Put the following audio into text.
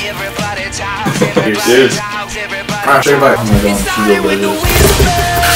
You're serious? Alright, straight back. Oh my god, she's over there.